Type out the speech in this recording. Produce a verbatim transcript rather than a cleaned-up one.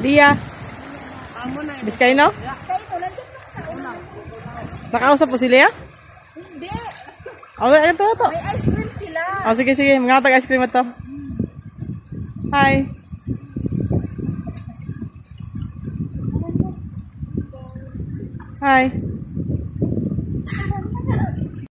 Dia. Amo na. Biskayno? Biskayno, nandiyan lang sa una. Nakausap po sila? Hindi. Oh, ito, ito. May ice cream sila. Oh, sige, sige. Mga tag ice cream ito. Hi. Hi.